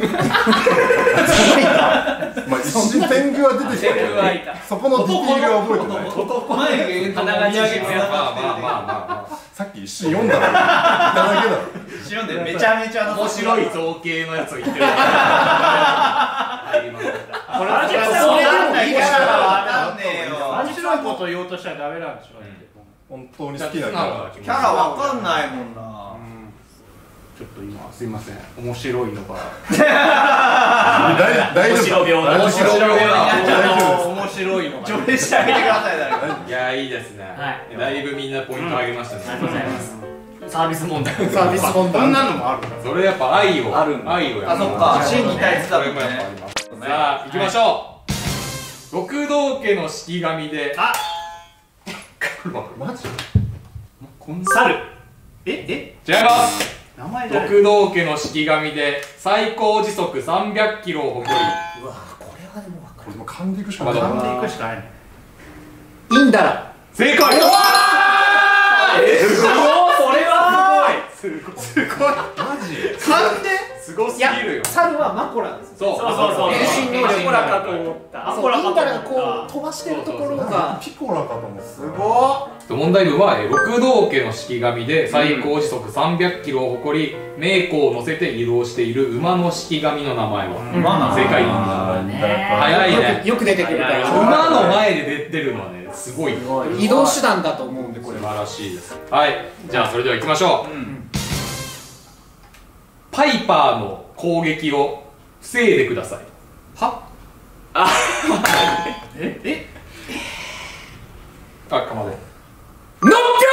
Speaker 7: まあ一瞬天狗は出てきたけど、そこのディティールは覚えてない。
Speaker 3: 眉毛ともみあげつながってる
Speaker 1: まあまあまあまあ。
Speaker 7: さっき一瞬読んだの。いただけだろ。
Speaker 3: 読んでめちゃめちゃ
Speaker 1: 面白い造形のやつを言ってる。入ります。
Speaker 2: これ
Speaker 4: あじゃあ
Speaker 2: それでもいい
Speaker 3: キャラ
Speaker 2: から
Speaker 3: わかんねえよ
Speaker 2: 面白いこと言おうとしたらダメなんでしょ。
Speaker 7: 本当に好きなキャラ。
Speaker 3: キャラわかんないもんな
Speaker 2: ちょっと今すいません。面白いのが
Speaker 7: 大大
Speaker 4: 面白
Speaker 7: 丈夫。
Speaker 4: 病だ。
Speaker 1: 面白いな。
Speaker 2: 面白いのが
Speaker 3: 上映してあげてください誰か
Speaker 1: いや、いいですね。
Speaker 4: はい
Speaker 1: だいぶみんなポイント上げましたね。
Speaker 4: ありがとうございます。サービス問題。
Speaker 5: サービス問題。
Speaker 2: こんなのもあるから。
Speaker 1: それやっぱ愛を
Speaker 6: あるんだ
Speaker 1: 愛をや
Speaker 3: あそっか心技体質だもんね
Speaker 1: それもやっぱあります。さあ行きましょう。六道家の式神で。
Speaker 4: あ、
Speaker 7: マジ？
Speaker 4: 猿。
Speaker 2: ええ
Speaker 1: 違います。
Speaker 2: 名前じゃない。
Speaker 1: 六道家の式神で最高時速さんびゃくキロを誇り
Speaker 5: うわ、これはでも分か
Speaker 7: これも噛んでいくしかない。
Speaker 2: 噛んでいくしかないね。
Speaker 5: インダラ。
Speaker 1: 正解。
Speaker 6: えすごい、それはすごい、
Speaker 2: すごい
Speaker 7: マジ
Speaker 2: 噛んです
Speaker 1: ごす
Speaker 5: いや
Speaker 1: ぎるよ。
Speaker 5: 猿はマコラです。
Speaker 1: そう
Speaker 4: そうそうそう
Speaker 5: 変身能力
Speaker 6: マコラかと思った
Speaker 5: そうインダラがこう飛ばしてるところが
Speaker 7: ピコラかと思った。
Speaker 2: すご
Speaker 1: 問題文はえー六道家の式神で最高時速さんびゃくキロを誇り名子を乗せて移動している馬の式神の名前は、
Speaker 3: 馬なの
Speaker 1: 正解。
Speaker 4: ね
Speaker 1: 早いね。
Speaker 5: よく出てくるから
Speaker 1: 馬の前で出てるのはねすごい
Speaker 4: すごい
Speaker 5: 移動手段だと思うんでこれ
Speaker 1: 素晴らしいです。はい、じゃあそれでは行きましょう。パイパーの攻撃を防いでください。は
Speaker 3: ええ
Speaker 1: あ、かまど。
Speaker 5: ノッ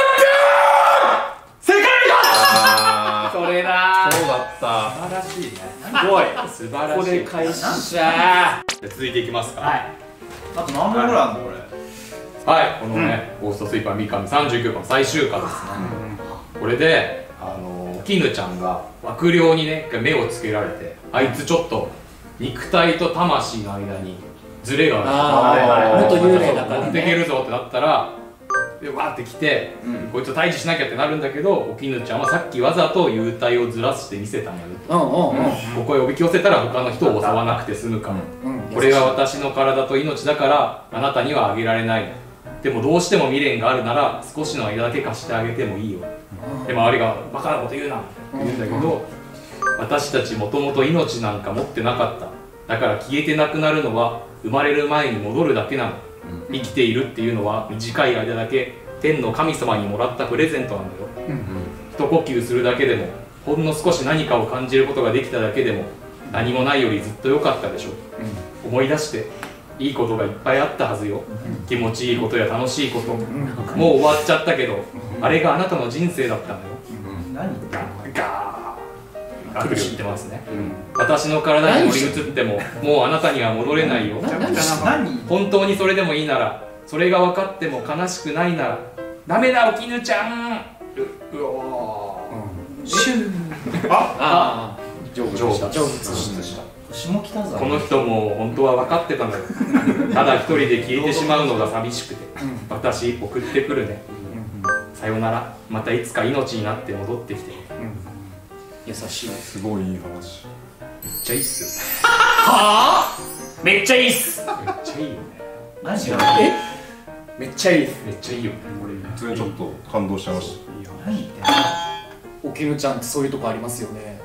Speaker 1: 正解
Speaker 6: それだ
Speaker 7: そうだった。
Speaker 1: 素晴らしいね。
Speaker 6: すごい、
Speaker 1: 素晴らしい。
Speaker 6: ここで返し
Speaker 5: キャップしゃ
Speaker 1: じゃあ続いていきますか。
Speaker 4: はい
Speaker 3: あと何問ぐらいあんのこれ。
Speaker 1: はい、このね、ゴーストスイーパー三上さんじゅうきゅうかん最終巻ですね。これで、あの絹ちゃんが悪霊にね、目をつけられて、あいつちょっと肉体と魂の間にズレがある。
Speaker 5: あー元幽霊だからね
Speaker 1: 持っていけるぞってなったら、でわーって来て、こいつを退治しなきゃってなるんだけど、お絹ちゃんはさっきわざと幽体をずらして見せたんだよ。
Speaker 5: うんうんうん
Speaker 1: ここへおびき寄せたら他の人を襲わなくて済むから。
Speaker 5: うん
Speaker 1: これは私の体と命だからあなたにはあげられない。でもどうしても未練があるなら少しの間だけ貸してあげてもいいよ。で周りがバカなこと言うなって言うんだけど、私たちもともと命なんか持ってなかった。だから消えてなくなるのは生まれる前に戻るだけなの。生きているっていうのは短い間だけ天の神様にもらったプレゼントなんだよ。一呼吸するだけでもほんの少し何かを感じることができただけでも何もないよりずっと良かったでしょ。思い出していいことがいっぱいあったはずよ。気持ちいいことや楽しいこと、もう終わっちゃったけどあれがあなたの人生だったのよ。
Speaker 3: 何
Speaker 1: ガーガーガー言ってますね。私の体に乗り移ってももうあなたには戻れないよ。
Speaker 3: 何
Speaker 1: 本当にそれでもいいなら、それが分かっても悲しくないならダメだお絹ちゃん。ううおーシュー。
Speaker 5: あ
Speaker 1: 成仏した。
Speaker 5: 成仏した
Speaker 3: 下北沢
Speaker 1: この人も本当は分かってたのよ。ただ一人で消えてしまうのが寂しくて、私送ってくるね。さよなら、またいつか命になって戻ってきて。
Speaker 5: 優しい
Speaker 7: すごいいい話。
Speaker 1: めっちゃいいっす
Speaker 4: めっちゃいいっす
Speaker 1: よ。めっちゃいいよね。
Speaker 3: 何が
Speaker 5: えめっちゃいいです
Speaker 1: めっちゃいいよね。これ
Speaker 7: 普通にちょっと感動しちゃいました。
Speaker 3: 何言ってんの
Speaker 5: おきぬちゃんってそういうとこありますよね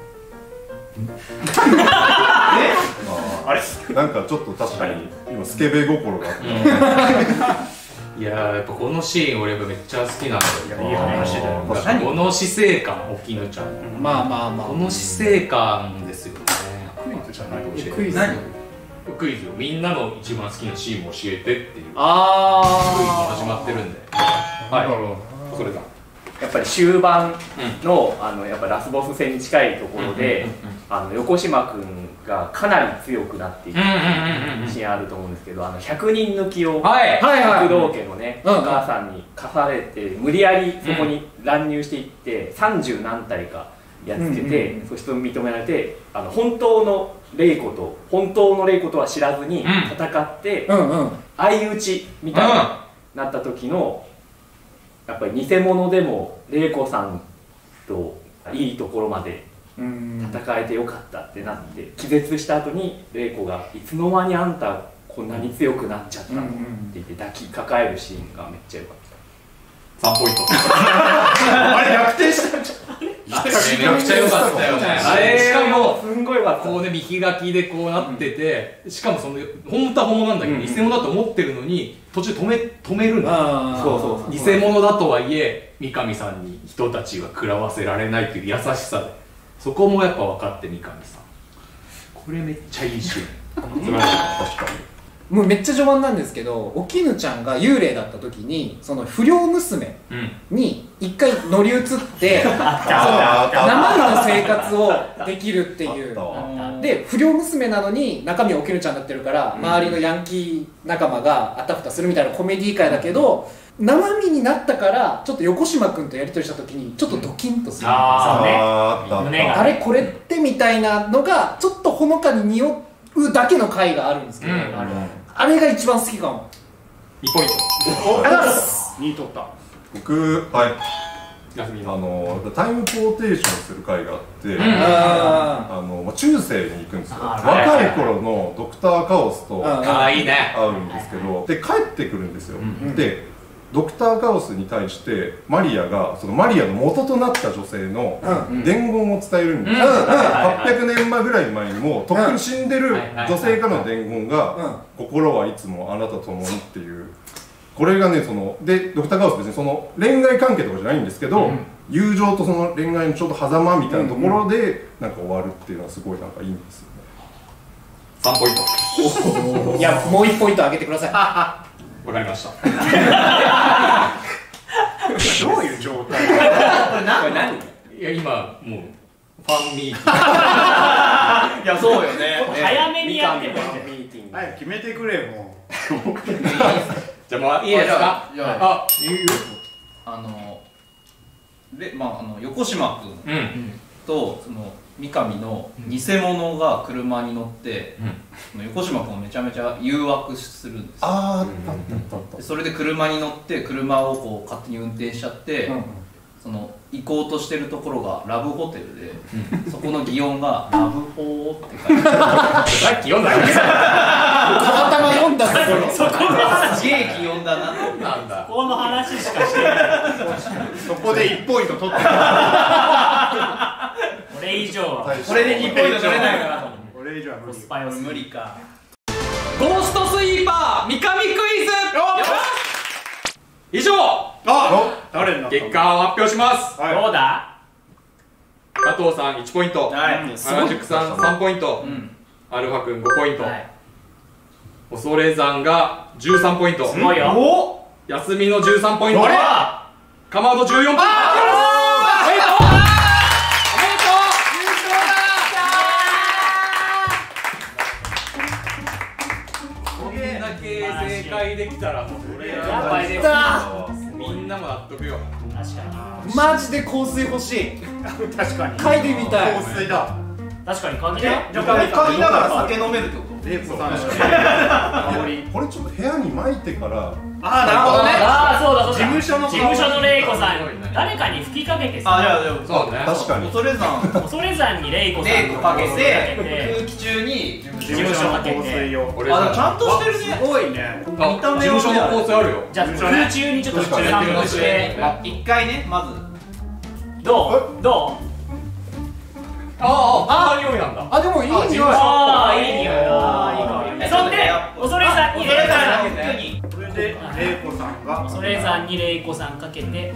Speaker 7: あれなんかちょっと確かに今スケベ心があって、
Speaker 1: いやーやっぱこのシーン俺やっぱめっちゃ好きなんだよ。
Speaker 2: いい話だよ。
Speaker 7: 確かに
Speaker 1: この死生観、おきぬちゃん。
Speaker 5: まあまあまあ
Speaker 1: この死生観ですよね。
Speaker 2: クイズじゃない
Speaker 5: えクイズ
Speaker 3: 何
Speaker 1: クイズよ。みんなの一番好きなシーンも教えてっていうクイズも
Speaker 5: あ
Speaker 1: 始まってるんで。
Speaker 7: なるほど。
Speaker 1: それだ。
Speaker 6: やっぱり終盤の、あのやっぱラスボス戦に近いところで、あの横島君がかなり強くなっていくシーンあると思うんですけど、あのひゃくにん抜きを
Speaker 1: はい
Speaker 5: はいはい
Speaker 6: 白道家のね、
Speaker 5: うん
Speaker 6: お母さんに課されて無理やりそこに乱入していってさんじゅう何体かやっつけて、
Speaker 5: うんうん
Speaker 6: そして認められて、あの本当の霊子と本当の霊子とは知らずに戦って
Speaker 5: うんうん
Speaker 6: 相打ちみたいになった時の、やっぱり偽物でも玲子さんといいところまで
Speaker 5: うん
Speaker 6: 戦えてよかったってなって気絶した後に玲子が「いつの間にあんたこんなに強くなっちゃったの?」って言って抱きかかえるシーンがめっちゃ良かった。
Speaker 1: さんポイント。
Speaker 2: あれ逆転したんじゃん。
Speaker 1: めちゃくちゃ良かったよね。あ
Speaker 6: あれ
Speaker 1: れしかも
Speaker 6: すんごい良かった。
Speaker 1: こうね見開きでこうなってて、しかもその本当は本物なんだけど
Speaker 6: うん
Speaker 1: 偽物だと思ってるのに途中止め止めるんだよ。
Speaker 5: あー
Speaker 6: そうそう
Speaker 1: 偽物だとはいえ三上さんに人たちは食らわせられないっていう優しさで、そこもやっぱ分かって三上さん。これめっちゃいいシーン。素晴らしい。
Speaker 7: 確かに。
Speaker 5: もうめっちゃ序盤なんですけど、おきぬちゃんが幽霊だった時にその不良娘
Speaker 1: うん。
Speaker 5: に一回乗り移ってその
Speaker 7: あー
Speaker 5: 生身の生活をできるっていう
Speaker 7: あったわ
Speaker 5: で不良娘なのに中身はおきぬちゃんになってるから、周りのヤンキー仲間があたふたするみたいなコメディー界だけど、生身になったからちょっと横島君とやり取りした時にちょっとドキンとする、
Speaker 4: あーね
Speaker 7: あったあった
Speaker 4: 胸が
Speaker 5: あれこれってみたいなのがちょっとほのかに匂うだけの回があるんですけど、
Speaker 1: うん
Speaker 5: あれあれが一番好きかも。
Speaker 1: にポイント。
Speaker 2: おあざっすに取った。
Speaker 7: 僕はい
Speaker 1: 休み
Speaker 7: あのタイムポーテーションする会があって、
Speaker 5: あ
Speaker 7: あの中世に行くんですよ。
Speaker 4: あ
Speaker 7: 若い頃のドクターカオスと
Speaker 1: ああいいね。
Speaker 7: 会うんですけど、で帰ってくるんですよ。でドクターカオスに対してマリアがそのマリアの元となった女性の伝言を伝えるんですよ。はっぴゃくねんまえぐらい前にもうとっくに死んでる女性からの伝言が「心はいつもあなたと共に」っていう。これがね、そのでドクターカオス別にその恋愛関係とかじゃないんですけど、うん、友情とその恋愛のちょうど狭間みたいなところでなんか終わるっていうのはすごいなんかいいんですよね。
Speaker 1: さんポイント。
Speaker 5: いやもういちポイント上げてください。
Speaker 1: わかりました。
Speaker 2: どういう状態？
Speaker 3: これ何？
Speaker 1: いや今もうファンミーティング。
Speaker 3: いやそうよね。
Speaker 4: 早めにやってもいい。
Speaker 2: 早く決めてくれもう。
Speaker 1: じゃあもういいですか？
Speaker 3: じゃあ
Speaker 1: あ、言うよ。
Speaker 3: あのでまああの横島君とその三上の偽物が車に乗って横島君をめちゃめちゃ誘惑するんですよ。
Speaker 7: ああ、あったあったあった。
Speaker 3: それで車に乗って車をこう勝手に運転しちゃって。その行こうとしてるところがラブホテルで、うん、そこの擬音がラブホーって書いてある。
Speaker 1: さっき読んだよ。
Speaker 5: たまたま読んだところ。
Speaker 3: そこの話すげえ擬音だな。
Speaker 1: なんだ。
Speaker 4: この話しかしてない。
Speaker 2: そこでいちポイント取ってる。
Speaker 4: これ以上は
Speaker 3: これでにポイント取れないから。
Speaker 2: これ以上は無理。
Speaker 4: スパイオス
Speaker 3: 無理か。
Speaker 1: ゴーストスイーパー三上クイズ。以上。
Speaker 2: あ、誰になったの？
Speaker 1: 結果を発表します。
Speaker 2: はい、
Speaker 4: どうだ？
Speaker 1: 加藤さんいちポイント、
Speaker 3: はい
Speaker 1: 原宿さんさんポイント、
Speaker 3: うん、
Speaker 1: アルファ君ごポイント、
Speaker 4: はい、
Speaker 1: 恐山がじゅうさんポイント、
Speaker 4: すごいよ。
Speaker 1: お休みのじゅうさんポイント、
Speaker 2: あれ
Speaker 1: かまどじゅうよんポイント。おめでとうおめでとう。こんだけ正解できたらもうそれ
Speaker 4: やばいです。
Speaker 1: みんなも納得よ。
Speaker 4: 確かに。
Speaker 5: マジで香水欲しい。
Speaker 2: 確かに。
Speaker 5: 嗅いでみたい。
Speaker 2: 香水だ。
Speaker 4: 確かに感じた。
Speaker 3: じゃあこれ嗅ぎながら酒飲めるってこと？
Speaker 2: レイコさんしか香り。
Speaker 7: これちょっと部屋に巻いてから
Speaker 2: ああ、なるほどね。
Speaker 4: ああ、そうだそうだ。
Speaker 2: 事務所の
Speaker 4: 事務所のレイコさん、誰かに吹きかけてさ。
Speaker 3: あ、じゃあでも
Speaker 1: そうね。
Speaker 7: 確かに
Speaker 3: 恐山
Speaker 4: 恐山にレイコさん
Speaker 3: レイコかけ
Speaker 4: を
Speaker 3: て空気中に
Speaker 2: 事務所の香水を。
Speaker 1: 俺
Speaker 3: あ、ちゃんとしてるね。
Speaker 2: 多いね。
Speaker 1: あ
Speaker 3: 見た目
Speaker 1: 事務所の香水あるよ。
Speaker 4: じゃあ空中にちょっと散布して
Speaker 3: 一回ね、まず
Speaker 4: どうどう
Speaker 1: ああ、ああ、匂いなんだ。
Speaker 5: あ、でもいい匂い。
Speaker 4: ああ、いい匂い。ああ、いい香り。そんで恐山にレイコさんに
Speaker 2: これでレイコさんが
Speaker 4: 恐山にレイコさんかけて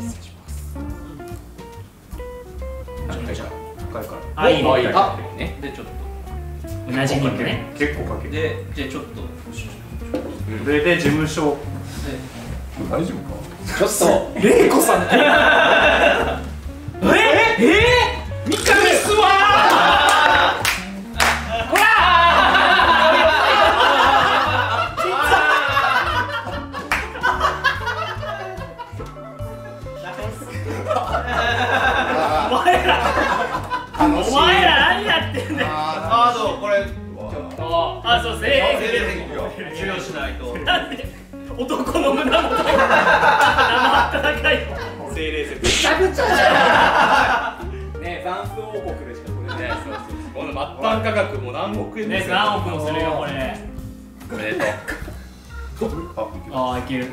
Speaker 2: 高いから。
Speaker 4: あ、いいね。
Speaker 1: あ、
Speaker 3: ね、でちょっと
Speaker 4: うなじ肉ね。
Speaker 2: 結構かけて。
Speaker 3: で、じゃあちょっと
Speaker 2: これで事務所。
Speaker 7: 大丈夫か？
Speaker 5: ちょっとレイコさん。
Speaker 4: ええ三上すわほらお前らお前ら何やってんだよ。
Speaker 3: あー、そう、これ
Speaker 4: あ、そうですね。
Speaker 3: 授与しないと。
Speaker 4: なんで男の胸元が生温かい
Speaker 3: 精霊説。
Speaker 5: ぐちゃぐちゃじゃ
Speaker 6: ね、残数王国でしか取れない。
Speaker 1: そうそうそう。この末端価格も何億円ですよ。
Speaker 4: ね、何億もするよこれ。
Speaker 1: おめでとう。
Speaker 4: ああ、いける。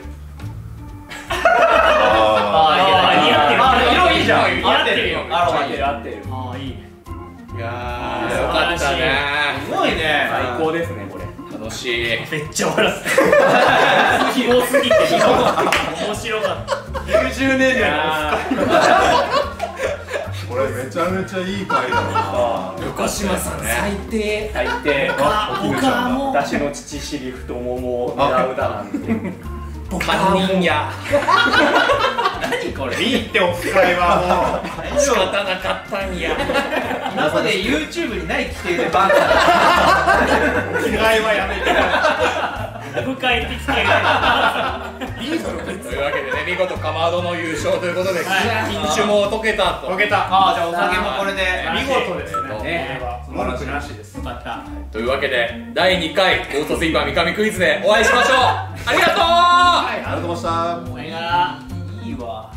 Speaker 7: あ
Speaker 4: ああ、似合ってる。
Speaker 3: あ、色いいじゃん。
Speaker 4: 似合ってるよ。
Speaker 3: アロマ
Speaker 6: 合ってる合ってる。
Speaker 4: ああ、いいね。
Speaker 1: いやー、よかったね。
Speaker 3: すごいね。
Speaker 6: 最高ですねこれ。
Speaker 1: 楽しい。
Speaker 4: めっちゃ笑った希望すぎて面白かった。
Speaker 3: きゅうじゅうねんだい
Speaker 7: これめちゃめちゃいい回だな。
Speaker 5: 横島さん最低。
Speaker 6: 最低。
Speaker 4: 他も
Speaker 6: 私の父尻太ももを狙うだなんて。
Speaker 1: 堪忍や。
Speaker 3: 何これ。
Speaker 2: いいってお使いはもう。
Speaker 1: 仕方なかったんや。
Speaker 3: 今まで YouTube にない規定でバンカー。
Speaker 2: 着替えはやめて。
Speaker 4: 深いってきてる。
Speaker 1: というわけでね、 見事かまどの優勝ということで、品種も解けたと。
Speaker 4: 解けた。
Speaker 3: ああ、じゃあお酒もこれで
Speaker 4: 見事ですね。
Speaker 1: ね
Speaker 4: 文句なしです。よかった。
Speaker 1: というわけでだいにかいゴーストスイーパー三上クイズでお会いしましょう。ありがとう。
Speaker 7: ありがとうございました。
Speaker 4: お前が
Speaker 3: いいわ。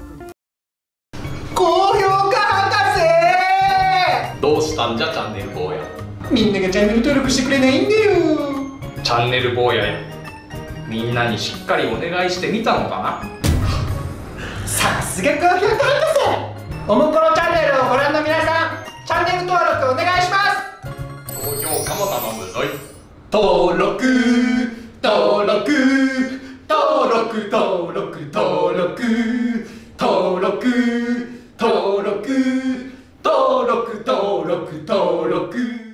Speaker 5: 高評価博士。
Speaker 1: どうしたんじゃチャンネル坊や。
Speaker 5: みんながチャンネル登録してくれないんだよ。
Speaker 1: チャンネル坊やよ、みんなにしっかりお願いしてみたのかな。
Speaker 5: さすが高評価博士。おもころチャンネルをご覧の皆さん、チャンネル登録お願いします。
Speaker 1: 高評価も頼むぞい。
Speaker 5: 登録登録登録登録登録登録登録登録登録登録登録